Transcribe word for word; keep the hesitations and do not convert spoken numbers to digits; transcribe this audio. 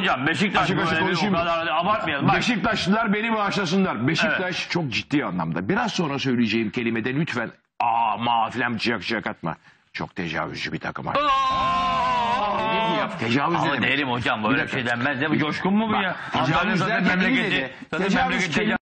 hocam Beşiktaş Açık açık böyle bir konuşayım o mı? kadar abartmayalım. Bak, Beşiktaşlılar beni bağışlasınlar. Beşiktaş çok ciddi anlamda. Biraz sonra söyleyeceğim kelimede lütfen aa ma filan ciyak ciyak atma. Çok tecavüzcü bir takım. Aa! Tecavüz Ama ne demek? derim hocam böyle Bir bir şey dakika. denmez. Ne bu coşkun mu bu Bak, ya? tecavüz Antalya'da derken iyi memleketi. dedi. Zaten Tecavüz memleketi kelime-